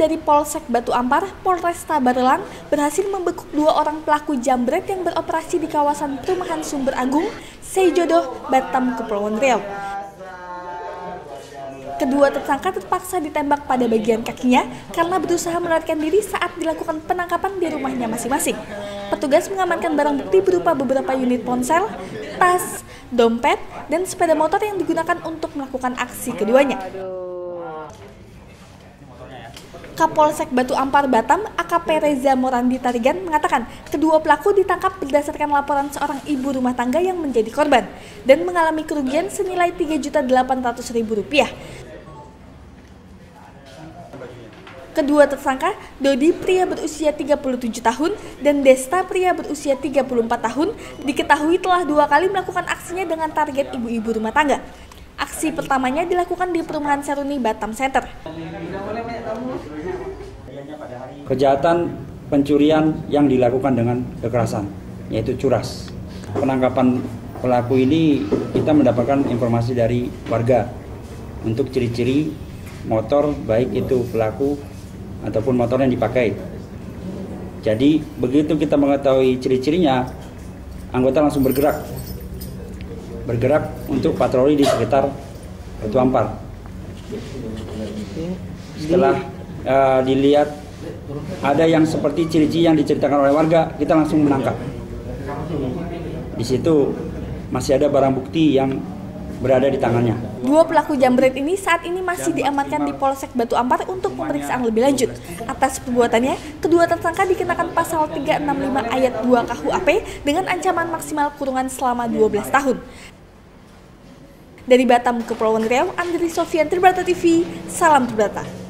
dari Polsek Batu Ampar, Polresta Barelang berhasil membekuk 2 orang pelaku jambret yang beroperasi di kawasan perumahan Sumber Agung, Seijodoh, Batam, Kepulauan Riau. Kedua tersangka terpaksa ditembak pada bagian kakinya karena berusaha melarikan diri saat dilakukan penangkapan di rumahnya masing-masing. Petugas mengamankan barang bukti berupa beberapa unit ponsel, tas, dompet, dan sepeda motor yang digunakan untuk melakukan aksi keduanya. Kapolsek Batu Ampar Batam, AKP Reza Morandi Tarigan mengatakan kedua pelaku ditangkap berdasarkan laporan seorang ibu rumah tangga yang menjadi korban dan mengalami kerugian senilai Rp3.800.000. Kedua tersangka, Dodi pria berusia 37 tahun dan Desta pria berusia 34 tahun, diketahui telah 2 kali melakukan aksinya dengan target ibu-ibu rumah tangga. Aksi pertamanya dilakukan di perumahan Seruni, Batam Center. Kejahatan pencurian yang dilakukan dengan kekerasan, yaitu curas. Penangkapan pelaku ini kita mendapatkan informasi dari warga untuk ciri-ciri motor, baik itu pelaku ataupun motor yang dipakai. Jadi begitu kita mengetahui ciri-cirinya, anggota langsung bergerak untuk patroli di sekitar Batu Ampar. Setelah dilihat ada yang seperti ciri-ciri yang diceritakan oleh warga, kita langsung menangkap. Di situ masih ada barang bukti yang berada di tangannya. 2 pelaku jambret ini saat ini masih diamankan di Polsek Batu Ampar untuk pemeriksaan lebih lanjut. Atas perbuatannya, kedua tersangka dikenakan pasal 365 ayat 2 KUHP dengan ancaman maksimal kurungan selama 12 tahun. Dari Batam, Kepulauan Riau, Andri Sofian, Tribrata TV, salam Tribrata.